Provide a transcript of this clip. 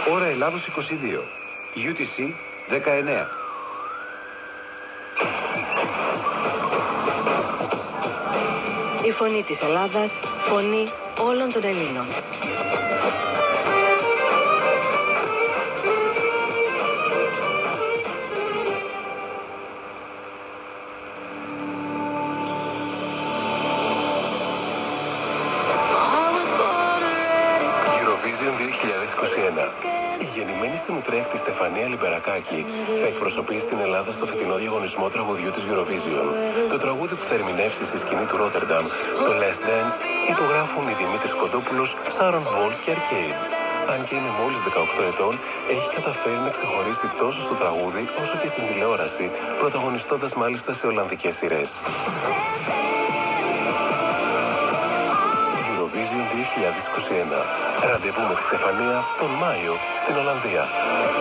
Ώρα Ελλάδος 22. UTC 19. Η φωνή της Ελλάδας, φωνή όλων των Ελλήνων. Eurovision 2021. Η γεννημένη στην Ουτρέχτη Στεφανία Λιμπερακάκη θα εκπροσωπήσει την Ελλάδα στο φετινό διαγωνισμό τραγουδιού της Eurovision. Το τραγούδι που θα ερμηνεύσει στη σκηνή του Ρότερνταμ, το Last Dance, υπογράφουν οι Δημήτρης Κοντόπουλος, Σάρον Βολ και Arcade. Αν και είναι μόλις 18 ετών, έχει καταφέρει να ξεχωρίσει τόσο στο τραγούδι όσο και στην τηλεόραση, πρωταγωνιστώντας μάλιστα σε ολλανδικές σειρές. Eurovision 2021. Ραντεβού με τη Στεφανία τον Μάιο στην Ολλανδία.